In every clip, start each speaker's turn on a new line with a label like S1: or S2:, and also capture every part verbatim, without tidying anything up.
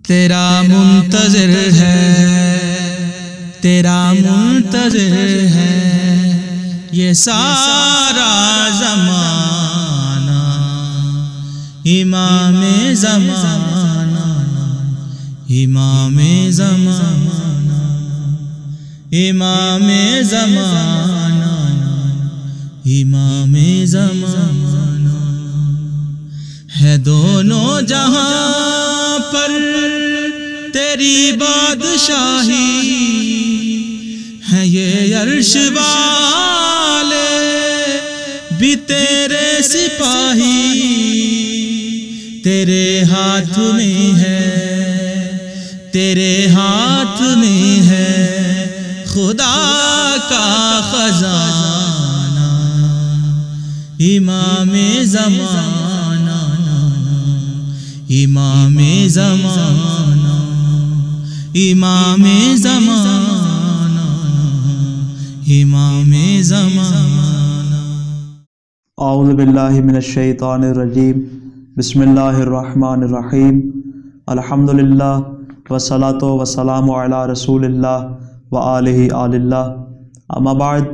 S1: تیرا منتظر ہے، تیرا منتظر ہے یہ سارا زمانہ، امام زمانہ، امام زمانہ، امام زمانہ، امام زمانہ ہے دونوں جہاں پر تیری بادشاہی، ہے یہ عرش والے بھی تیرے سپاہی، تیرے ہاتھ میں ہے، تیرے ہاتھ میں ہے خدا کا خزانہ، امام زمانہ، امام زمانہ، امام زمانہ، امام زمانہ۔
S2: اعوذ باللہ من الشیطان الرجیم، بسم اللہ الرحمن الرحیم، الحمدللہ والصلاۃ والسلام علی رسول اللہ وآلہ آل اللہ، اما بعد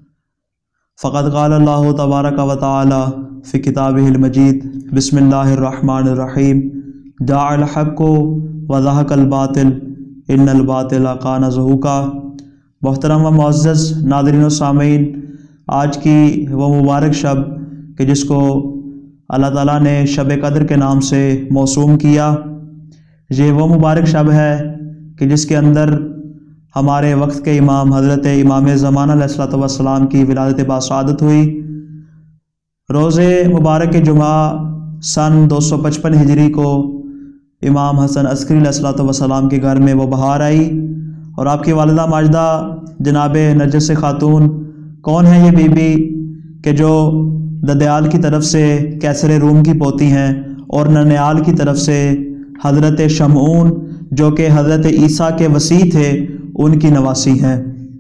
S2: فقد قال اللہ تبارک و تعالی فی کتابہ المجید، بسم اللہ الرحمن الرحیم، جاء الحق وزہق الباطل ان الباطل کان زہوقا۔ محترم و معزز ناظرین و سامعین، آج کی وہ مبارک شب کہ جس کو اللہ تعالیٰ نے شب قدر کے نام سے موسوم کیا، یہ وہ مبارک شب ہے کہ جس کے اندر ہمارے وقت کے امام حضرت امام زمانہ علیہ الصلوۃ والسلام کی ولادت باسعادت ہوئی۔ روز مبارک جمعہ سن دو سو پچپن ہجری کو امام حسن عسکری علیہ الصلوۃ والسلام کے گھر میں وہ بہار آئی، اور آپ کی والدہ ماجدہ جناب نرجس خاتون کون ہے یہ بی بی کہ جو ددیال کی طرف سے کیسر روم کی پوتی ہیں، اور ننیال کی طرف سے حضرت شمعون جو کہ حضرت عیسیٰ کے وصی تھے ان کی نواسی ہیں۔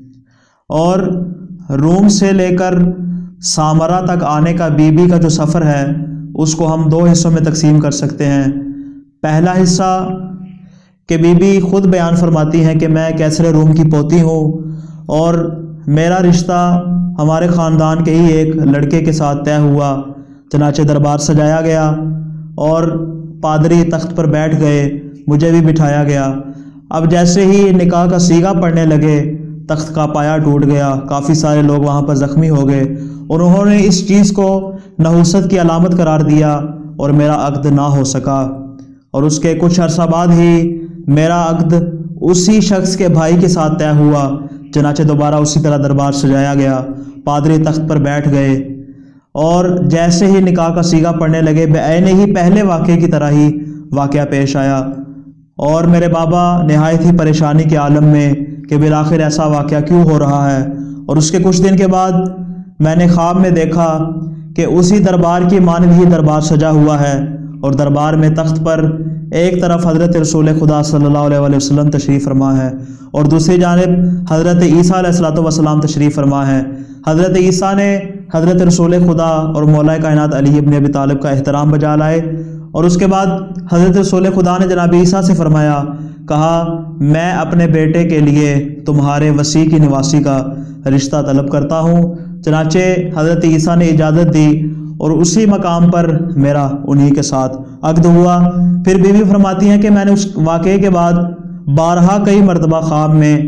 S2: اور روم سے لے کر سامرا تک آنے کا بی بی کا جو سفر ہے اس کو ہم دو حصوں میں تقسیم کر سکتے ہیں۔ پہلا حصہ کہ بی بی خود بیان فرماتی ہیں کہ میں کیسر روم کی پوتی ہوں، اور میرا رشتہ ہمارے خاندان کے ہی ایک لڑکے کے ساتھ طے ہوا، چنانچہ دربار سجایا گیا اور پادری تخت پر بیٹھ گئے، مجھے بھی بٹھایا گیا۔ اب جیسے ہی نکاح کا صیغہ پڑھنے لگے، تخت کا پایا ٹوٹ گیا، کافی سارے لوگ وہاں پر زخمی ہو گئے، اور انہوں نے اس چیز کو نحوست کی علامت قرار دیا اور میرا عقد نہ ہو سکا۔ اور اس کے کچھ عرصہ بعد ہی میرا عقد اسی شخص کے بھائی کے ساتھ طے ہوا، چنانچہ دوبارہ اسی طرح دربار سجایا گیا، پادری تخت پر بیٹھ گئے، اور جیسے ہی نکاح کا صیغہ پڑھنے لگے بعین ہی پہلے واقعے کی طرح ہی واقعہ پیش آیا، اور میرے بابا نہایت ہی پریشانی کے عالم میں کہ بالآخر ایسا واقعہ کیوں ہو رہا ہے۔ اور اس کے کچھ دن کے بعد میں نے خواب میں دیکھا کہ اسی دربار کی مانند ہی دربار سجا ہوا ہے، اور دربار میں تخت پر ایک طرف حضرت رسول خدا صلی اللہ علیہ وآلہ وسلم تشریف فرما ہے، اور دوسری جانب حضرت عیسیٰ علیہ الصلوۃ والسلام تشریف فرما ہے۔ حضرت عیسیٰ نے حضرت رسول خدا اور مولا کائنات علی ابن ابی طالب کا احترام بجا لائے، اور اس کے بعد حضرت رسول خدا نے جناب عیسیٰ سے فرمایا، کہا میں اپنے بیٹے کے لیے تمہارے وصی کی نواسی کا رشتہ طلب کرتا ہوں۔ چنانچہ حضرت عیسیٰ نے اجازت دی، اور اسی مقام پر میرا انہی کے ساتھ عقد ہوا۔ پھر بیوی فرماتی ہیں کہ میں نے اس واقعے کے بعد بارہا کئی مرتبہ خواب میں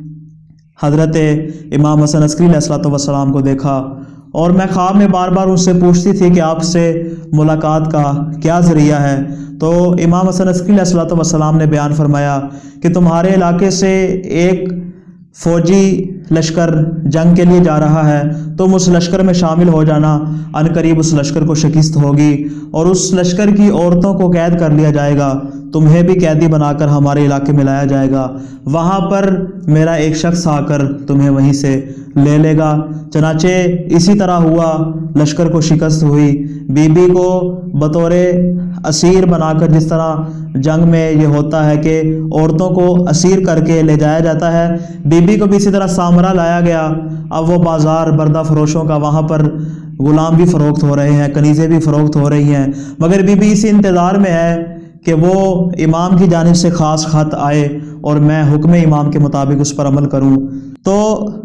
S2: حضرت امام حسن عسکری علیہ الصلوۃ والسلام کو دیکھا، اور میں خواب میں بار بار ان سے پوچھتی تھی کہ آپ سے ملاقات کا کیا ذریعہ ہے، تو امام حسن عسکری علیہ الصلوۃ والسلام نے بیان فرمایا کہ تمہارے علاقے سے ایک فوجی لشکر جنگ کے لیے جا رہا ہے، تم اس لشکر میں شامل ہو جانا، ان قریب اس لشکر کو شکست ہوگی، اور اس لشکر کی عورتوں کو قید کر لیا جائے گا، تمہیں بھی قیدی بنا کر ہمارے علاقے میں لایا جائے گا، وہاں پر میرا ایک شخص آ کر تمہیں وہیں سے لے لے گا۔ چنانچہ اسی طرح ہوا، لشکر کو شکست ہوئی، بی بی کو بطور اسیر بنا کر، جس طرح جنگ میں یہ ہوتا ہے کہ عورتوں کو اسیر کر کے لے جایا جاتا ہے، بی بی کو بھی اسی طرح سامرا لایا گیا۔ اب وہ بازار بردہ فروشوں کا، وہاں پر غلام بھی فروخت ہو رہے ہیں، کنیزیں بھی فروخت ہو رہی ہیں، مگر بی بی اسی انتظار میں ہے کہ وہ امام کی جانب سے خاص خط آئے اور میں حکم امام کے مطابق اس پر عمل کروں۔ تو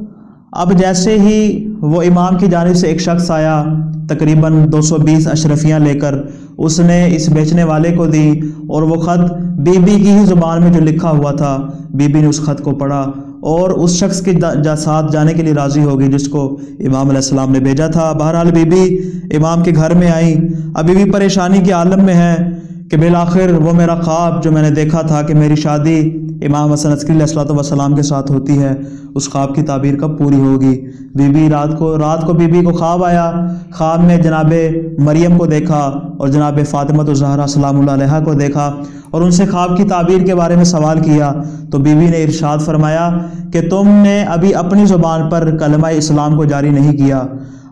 S2: اب جیسے ہی وہ امام کی جانب سے ایک شخص آیا تقریباً دو سو بیس اشرفیاں لے کر، اس نے اس بیچنے والے کو دی، اور وہ خط بی بی کی ہی زبان میں جو لکھا ہوا تھا، بی بی نے اس خط کو پڑھا اور اس شخص کے ساتھ جانے کے لیے راضی ہو گئی جس کو امام علیہ السلام نے بھیجا تھا۔ بہرحال بی بی امام کے گھر میں آئیں، اب بی بی پریشانی کے عالم میں ہے کہ بالآخر وہ میرا خواب جو میں نے دیکھا تھا کہ میری شادی امام حسن عسکری علیہ الصلوۃ والسلام کے ساتھ ہوتی ہے، اس خواب کی تعبیر کب پوری ہوگی؟ بی بی رات کو رات کو بی بی کو خواب آیا، خواب میں جناب مریم کو دیکھا اور جناب فاطمہ الزہرا سلام اللہ علیہا کو دیکھا اور ان سے خواب کی تعبیر کے بارے میں سوال کیا، تو بی بی نے ارشاد فرمایا کہ تم نے ابھی اپنی زبان پر کلمہ اسلام کو جاری نہیں کیا،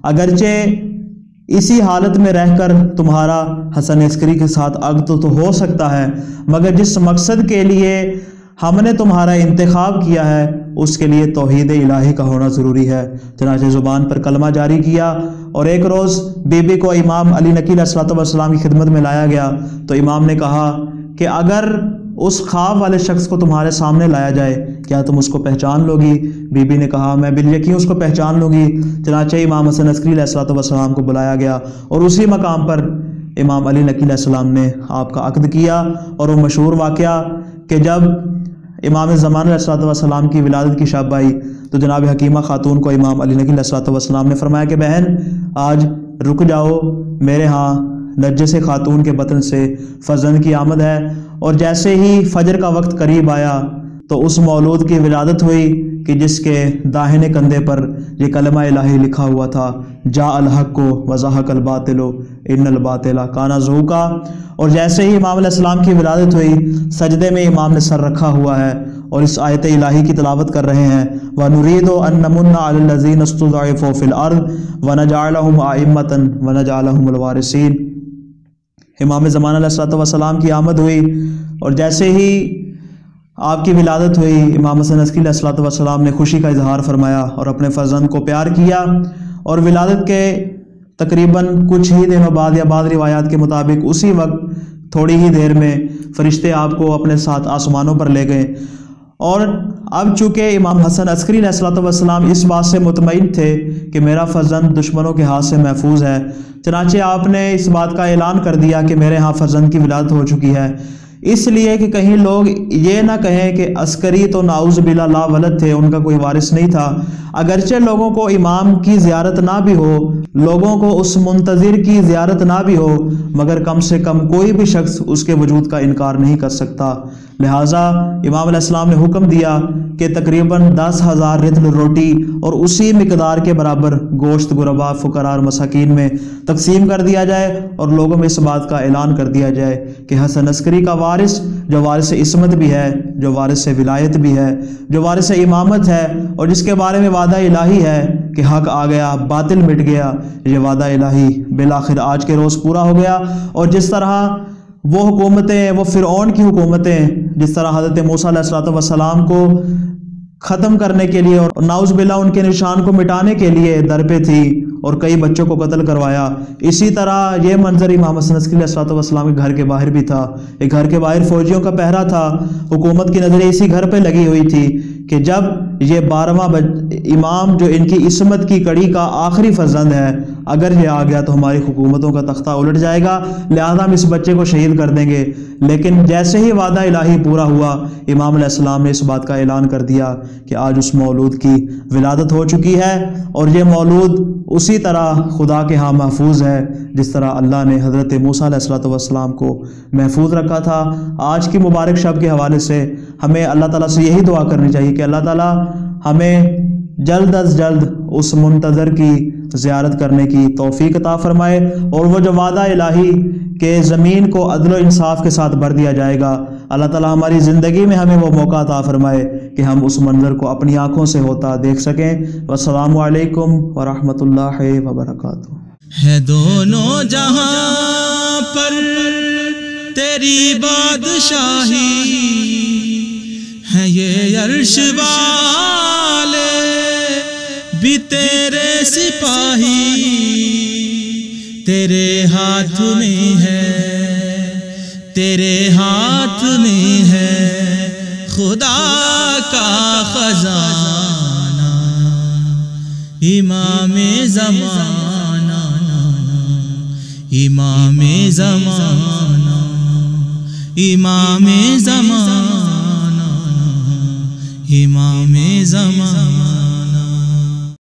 S2: اگرچہ اسی حالت میں رہ کر تمہارا حسن عسکری کے ساتھ عقد تو, تو ہو سکتا ہے، مگر جس مقصد کے لیے ہم نے تمہارا انتخاب کیا ہے اس کے لیے توحید الہی کا ہونا ضروری ہے۔ چنانچہ زبان پر کلمہ جاری کیا، اور ایک روز بی بی کو امام علی نقی علیہ الصلوۃ والسلام کی خدمت میں لایا گیا تو امام نے کہا کہ اگر اس خواب والے شخص کو تمہارے سامنے لایا جائے کیا تم اس کو پہچان لو گی؟ بی بی نے کہا میں بالیقین اس کو پہچان لوں گی۔ چنانچہ امام حسن عسکری علیہ الصلوۃ والسلام کو بلایا گیا اور اسی مقام پر امام علی نقی علیہ السلام نے آپ کا عقد کیا، اور وہ مشہور واقعہ کہ جب امام زمان علیہ الصلوۃ والسلام کی ولادت کی شب آئی تو جناب حکیمہ خاتون کو امام علی نقی علیہ الصلوۃ والسلام نے فرمایا کہ بہن آج رک جاؤ، میرے ہاں نرجس خاتون کے بطن سے فرزند کی آمد ہے، اور جیسے ہی فجر کا وقت قریب آیا تو اس مولود کی ولادت ہوئی کہ جس کے داہنے کندھے پر یہ کلمہ الہی لکھا ہوا تھا، جاء الحق وزہق الباطل ان الباطل کان زہوقا۔ اور جیسے ہی امام علیہ السلام کی ولادت ہوئی سجدے میں امام نے سر رکھا ہوا ہے اور اس آیت الہی کی تلاوت کر رہے ہیں، وَنُرِيدُ أَن نَّمُنَّ عَلَى الَّذِينَ اسْتُضْعِفُوا فِي الْأَرْضِ وَنَجْعَلَهُمْ أَئِمَّةً وَنَجْعَلَهُمُ الْوَارِثِينَ۔ امام زمان علیہ الصلوۃ والسلام کی آمد ہوئی، اور جیسے ہی آپ کی ولادت ہوئی امام حسن عسکری علیہ الصلوۃ والسلام نے خوشی کا اظہار فرمایا اور اپنے فرزند کو پیار کیا، اور ولادت کے تقریباً کچھ ہی دنوں بعد یا بعض روایات کے مطابق اسی وقت تھوڑی ہی دیر میں فرشتے آپ کو اپنے ساتھ آسمانوں پر لے گئے۔ اور اب چونکہ امام حسن عسکری علیہ الصلوۃ والسلام اس بات سے مطمئن تھے کہ میرا فرزند دشمنوں کے ہاتھ سے محفوظ ہے، چنانچہ آپ نے اس بات کا اعلان کر دیا کہ میرے ہاں فرزند کی ولادت ہو چکی ہے، اس لیے کہ کہیں لوگ یہ نہ کہیں کہ عسکری تو نعوذ باللہ لا ولد تھے، ان کا کوئی وارث نہیں تھا۔ اگرچہ لوگوں کو امام کی زیارت نہ بھی ہو، لوگوں کو اس منتظر کی زیارت نہ بھی ہو، مگر کم سے کم کوئی بھی شخص اس کے وجود کا انکار نہیں کر سکتا، لہٰذا امام علیہ السلام نے حکم دیا کہ تقریباً دس ہزار رطل روٹی اور اسی مقدار کے برابر گوشت غربا فقراء اور مساکین میں تقسیم کر دیا جائے، اور لوگوں میں اس بات کا اعلان کر دیا جائے کہ حسن عسکری کا وارث جو وارث عصمت بھی ہے، جو وارث ولایت بھی ہے، جو وارث امامت ہے، اور جس کے بارے میں وعدہ الہی ہے کہ حق آ گیا باطل مٹ گیا، یہ وعدہ الہی بالآخر آج کے روز پورا ہو گیا۔ اور جس طرح وہ حکومتیں، وہ فرعون کی حکومتیں جس طرح حضرت موسیٰ علیہ الصلوۃ والسلام کو ختم کرنے کے لیے اور نعوذ باللہ ان کے نشان کو مٹانے کے لیے در پہ تھی اور کئی بچوں کو قتل کروایا، اسی طرح یہ منظر امام حسن عسکری علیہ الصلوۃ والسلام کے گھر کے باہر بھی تھا۔ ایک گھر کے باہر فوجیوں کا پہرا تھا، حکومت کی نظریں اسی گھر پہ لگی ہوئی تھی کہ جب یہ بارہواں امام جو ان کی عصمت کی کڑی کا آخری فرزند ہے اگر یہ آ گیا تو ہماری حکومتوں کا تختہ الٹ جائے گا، لہذا ہم اس بچے کو شہید کر دیں گے۔ لیکن جیسے ہی وعدہ الہی پورا ہوا امام علیہ السلام نے اس بات کا اعلان کر دیا کہ آج اس مولود کی ولادت ہو چکی ہے، اور یہ مولود اسی طرح خدا کے ہاں محفوظ ہے جس طرح اللہ نے حضرت موسیٰ علیہ الصلوۃ والسلام کو محفوظ رکھا تھا۔ آج کی مبارک شب کے حوالے سے ہمیں اللہ تعالیٰ سے یہی دعا کرنی چاہیے کہ اللہ تعالیٰ ہمیں جلد از جلد اس منتظر کی زیارت کرنے کی توفیق عطا فرمائے، اور وہ جو وعدہ الہی کہ زمین کو عدل و انصاف کے ساتھ بھر دیا جائے گا، اللہ تعالیٰ ہماری زندگی میں ہمیں وہ موقع عطا فرمائے کہ ہم اس منظر کو اپنی آنکھوں سے ہوتا دیکھ سکیں۔ والسلام علیکم ورحمۃ اللہ وبرکاتہ۔
S1: ہے دونوں جہاں پر تیری بادشاہی، ہے یہ عرش والے بھی تیرے سپاہی، تیرے ہاتھ میں ہے تیرے ہاتھ میں ہے خدا کا خزانہ، امام زمانہ امام زمانہ امام زمانہ